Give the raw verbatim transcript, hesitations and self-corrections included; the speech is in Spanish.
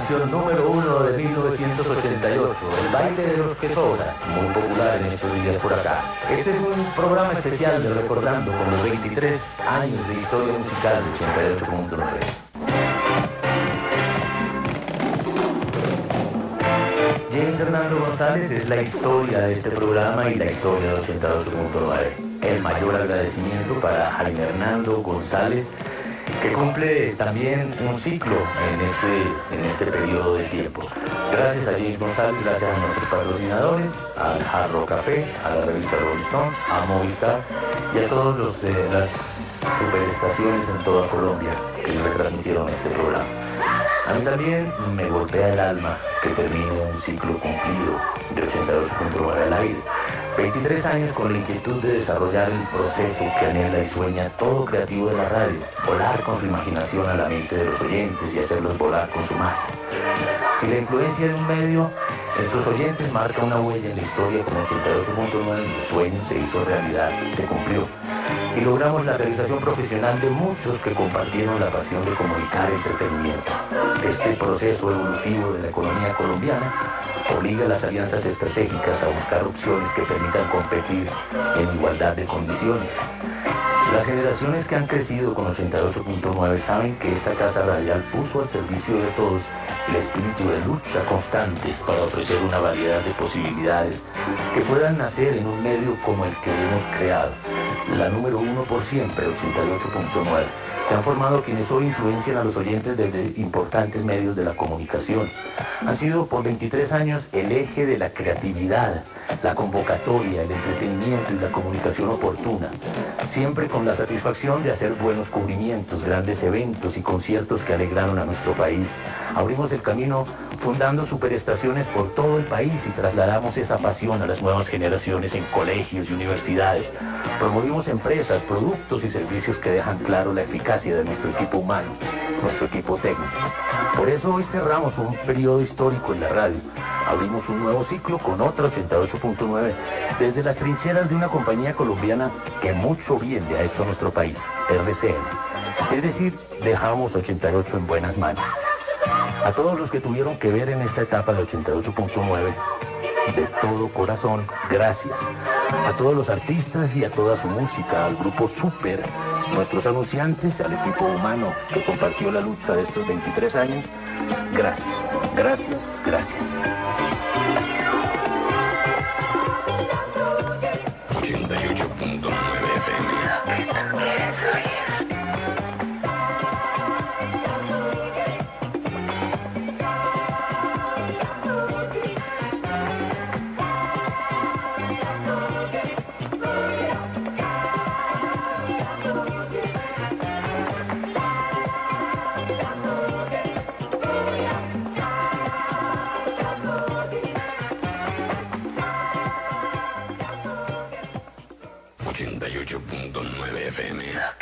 canción número uno de mil novecientos ochenta y ocho, El baile de los que sobran, muy popular en estos días por acá. Este es un programa especial de Recordando con los veintitrés años de historia musical de ochenta y ocho punto nueve. James Hernando González es la historia de este programa y la historia de ochenta y ocho punto nueve. El mayor agradecimiento para Jaime Hernando González, que cumple también un ciclo en este, en este periodo de tiempo. Gracias a James González, gracias a nuestros patrocinadores, al Hard Rock Café, a la revista Rolling Stone, a Movistar y a todos los de las superestaciones en toda Colombia que retransmitieron este programa. A mí también me golpea el alma que termine un ciclo cumplido de ochenta y ocho punto nueve al aire. veintitrés años con la inquietud de desarrollar el proceso que anhela y sueña todo creativo de la radio, volar con su imaginación a la mente de los oyentes y hacerlos volar con su magia. Si la influencia de un medio en sus oyentes marca una huella en la historia, como ochenta y ocho punto nueve, el sueño se hizo realidad, se cumplió. Y logramos la realización profesional de muchos que compartieron la pasión de comunicar entretenimiento. Este proceso evolutivo de la economía colombiana obliga a las alianzas estratégicas a buscar opciones que permitan competir en igualdad de condiciones. Las generaciones que han crecido con ochenta y ocho punto nueve saben que esta casa radial puso al servicio de todos el espíritu de lucha constante para ofrecer una variedad de posibilidades que puedan nacer en un medio como el que hemos creado. La número uno por siempre, ochenta y ocho punto nueve. Se han formado quienes hoy influencian a los oyentes desde importantes medios de la comunicación. Han sido por veintitrés años el eje de la creatividad, la convocatoria, el entretenimiento y la comunicación oportuna. Siempre con la satisfacción de hacer buenos cubrimientos, grandes eventos y conciertos que alegraron a nuestro país. Abrimos el camino fundando superestaciones por todo el país y trasladamos esa pasión a las nuevas generaciones en colegios y universidades. Promovimos empresas, productos y servicios que dejan claro la eficacia de nuestro equipo humano, nuestro equipo técnico. Por eso hoy cerramos un periodo histórico en la radio. Abrimos un nuevo ciclo con otra ochenta y ocho punto nueve desde las trincheras de una compañía colombiana que mucho bien le ha hecho a nuestro país, R C N. Es decir, dejamos ochenta y ocho en buenas manos. A todos los que tuvieron que ver en esta etapa de ochenta y ocho punto nueve, de todo corazón, gracias. A todos los artistas y a toda su música, al grupo Super, nuestros anunciantes, al equipo humano que compartió la lucha de estos veintitrés años, gracias, gracias, gracias. ochenta y ocho punto nueve F M. ochenta y ocho punto nueve F M.